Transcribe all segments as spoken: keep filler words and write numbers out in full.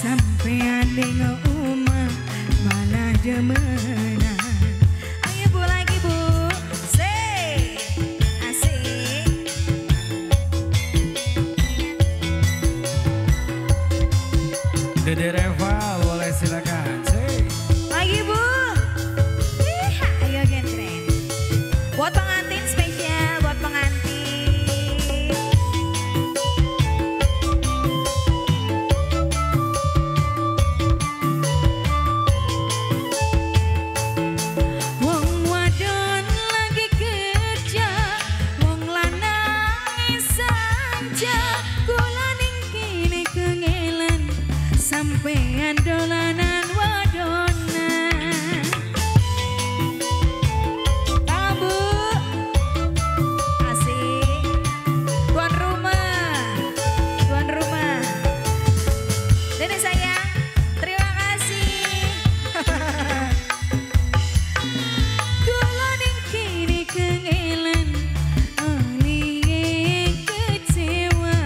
sampean ning omah malah demenan. Ayo Bu lagi Bu. Say. Asik. Dede Reva boleh silakan. Say. Lagi Bu. Ih, ayo gendren. Buat pengantin spesial, buat pengantin. Wong wadon lagi kerja, wong lanang saja. Kula ning kene kengelan sampean dolanan wadonan. Tabu asik. Tuan rumah, tuan rumah. Dede sayang, terima kasih. Kula ning kene kengelan aliye kecewa.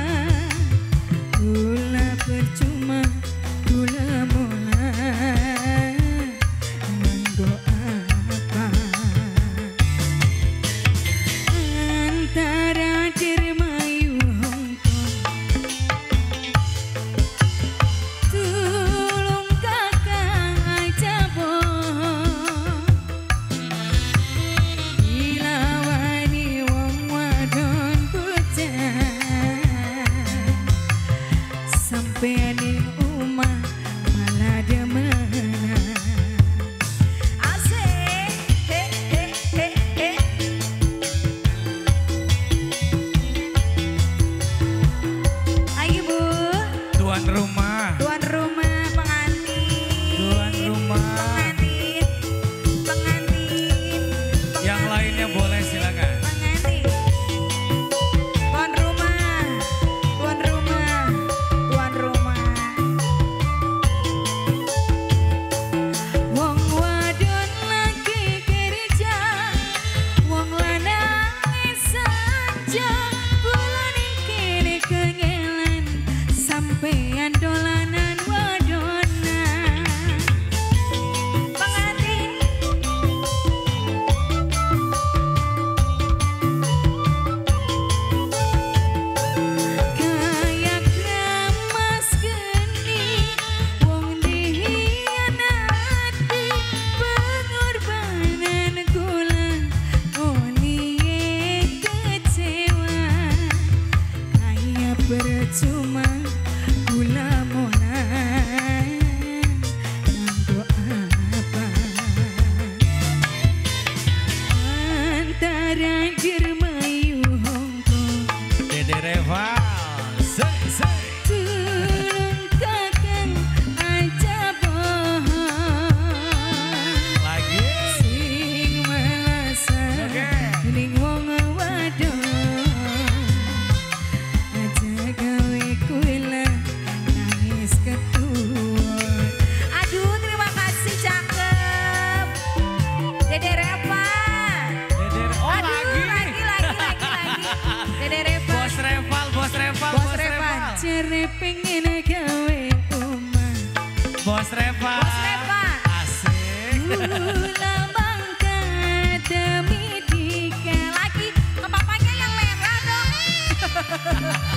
Kula percuma kula mulai nganggo apa antara Dermayu Hongkong. Tulung kakang aja bohong dilawani wong wadon bocah sampean ning omah malah demenan. Asik. He he he he. Lagi Bu. Tuan rumah. Tuan rumah pengantin. Tuan rumah. Pengantin. Pengantin. Yang lainnya boleh silakan. Pengantin. Tuan rumah. Tuan rumah. Tuan rumah. Wong wadon lagi kerja, wong lanang saja. Kula ning kene kengelan sampean dolanan wadonan. Pengantin. Kayak ramas geni, wong dihianati, pengorbanan kula oliye kecewa. Kayak percuma kula mulai nganggo apa antara Dermayu Hongkong. Dede Reva. Say, say. Tulung kakang aja bohong Lagi. sing malasa Oke. ning wong wadon aja gawe kula nangis ketuwon. Aduh terima kasih cakep Dede Reva. Dede Oh Aduh lagi. lagi lagi lagi lagi Dede Reva. Bos Reval, bos Reval, Bos Reva cere pengen gawe omah. Bos Reval. Bos Reva. Asik. Gula bangka demi tiga lagi ke papanya yang merah dong.